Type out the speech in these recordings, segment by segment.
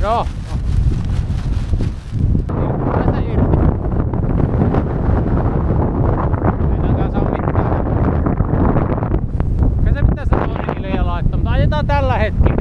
Joo. Päästä irti. Ei takas oo mitään. Kyllä se pitää se toinen ilja laittaa, mutta ajetaan tällä hetki.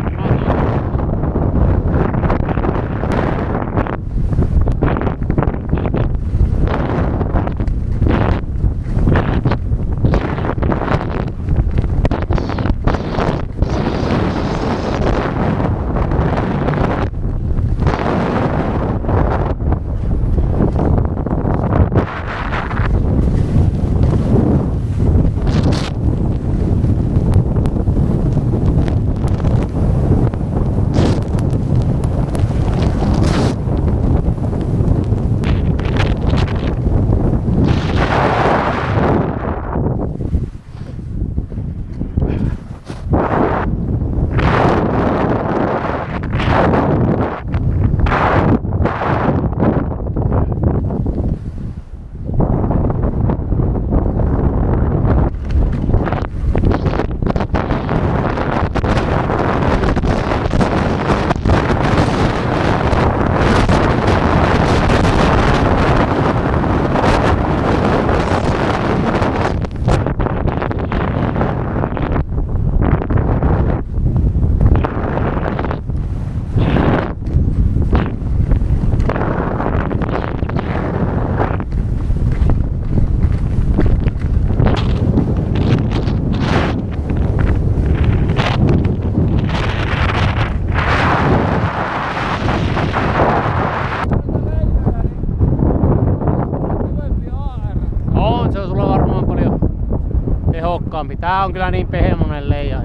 Tää on kyllä niin pehmonen leija.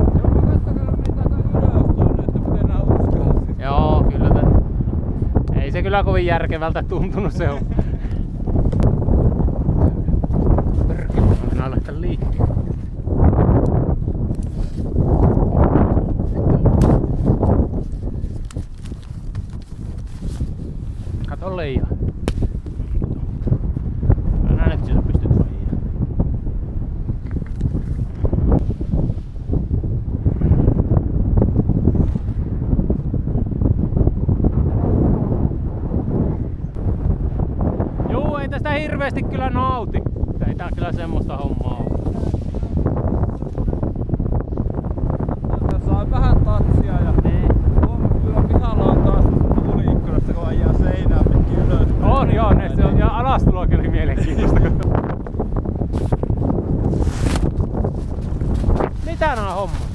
Joo, kyllä ei se kyllä kovin järkevältä tuntunut se on. Minä lähtee liikkeelle. Kato leija. Mä näen, että sä pystyt leijaa. Tästä hirveästi kyllä nauti. Ei tää kyllä semmoista hommaa ole. Tässä on vähän tatsia ja kyllä pihalla on taas tuliikkunasta, kun ajaa seinään pitkin ylös. On joo, se on ja alastulo kyllä mielenkiintoista. Mitä nää on homma?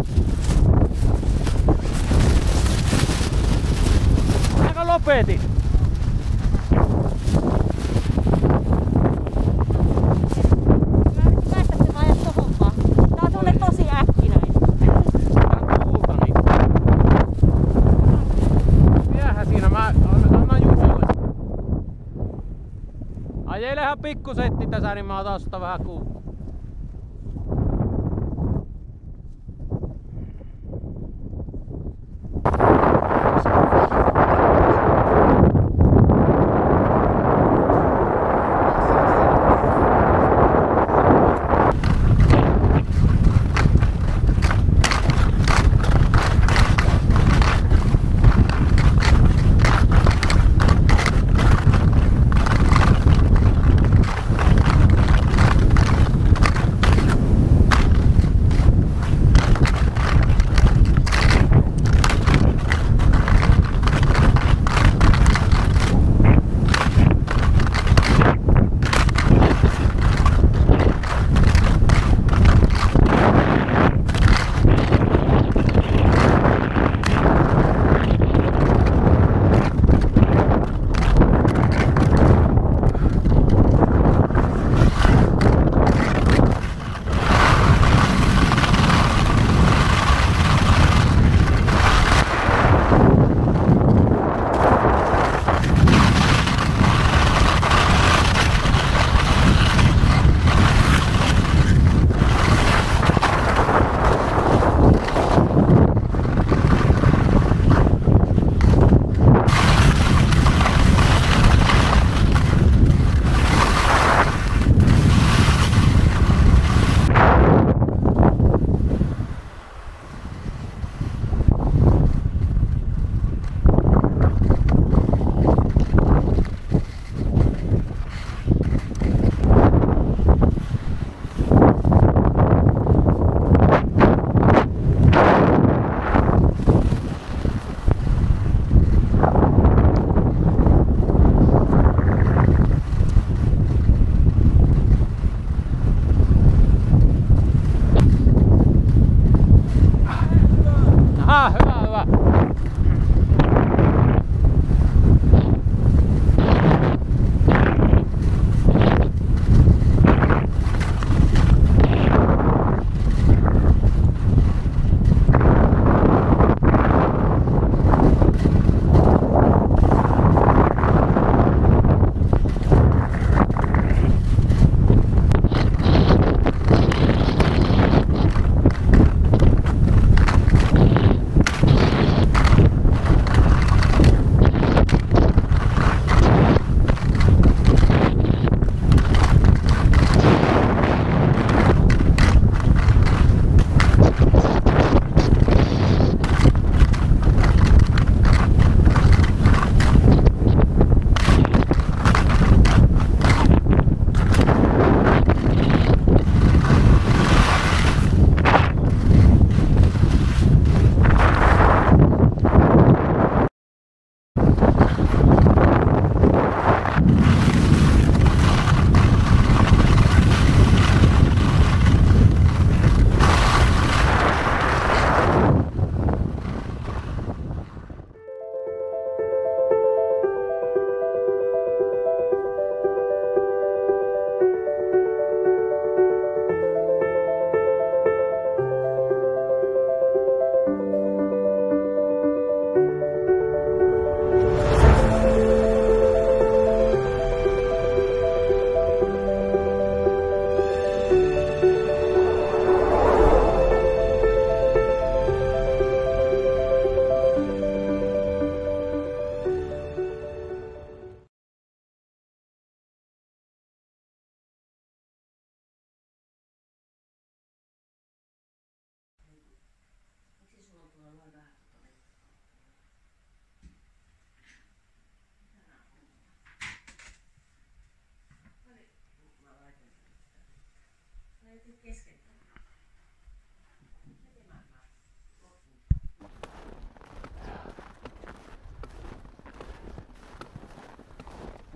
Aika lopetin. Ajelehan pikkusetti tässä, niin mä otan susta vähän kuvaa.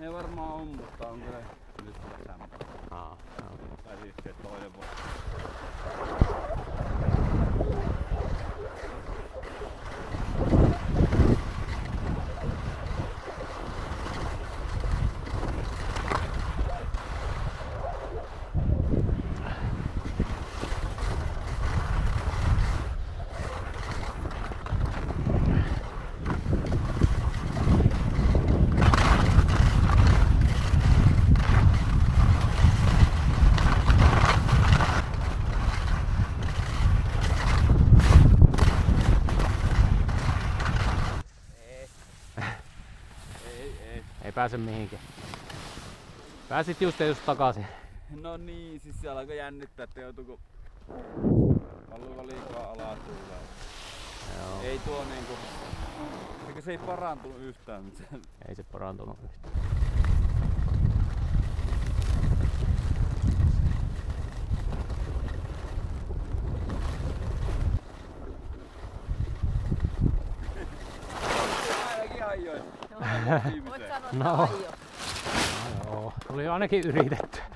Ei varmaan on, mutta on kyllä nyt sämpä. Tai siis se toinen voi. Ei pääse mihinkään. Pääsit just takaisin. No niin, siis se alkoi jännittää, että joutuuko liikaa alas tulee. Joo. Ei tuo niinku... Eikä se ei parantunut yhtään mitään. Ei se parantunut yhtään. Ainakin ajoin. Voit sanoa, että No. aio. Joo, tuli ainakin yritetty.